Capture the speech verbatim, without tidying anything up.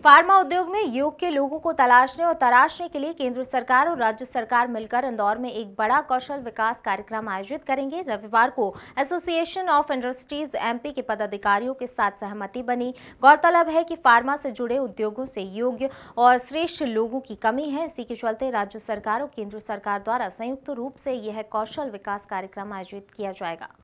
Pharma उद्योग में योग के लोगों को तलाशने और तराशने के लिए केंद्र सरकार और राज्य सरकार मिलकर इंदौर में एक बड़ा कौशल विकास कार्यक्रम आयोजित करेंगे। रविवार को एसोसिएशन ऑफ इंडस्ट्रीज एमपी के पदाधिकारियों के साथ सहमति बनी। गौरतलब है कि फार्मा से जुड़े उद्योगों से योग्य और श्रेष्ठ लोगों की कमी है। इसी के चलते राज्य सरकार और केंद्र सरकार द्वारा संयुक्त रूप से यह कौशल विकास कार्यक्रम आयोजित किया जाएगा।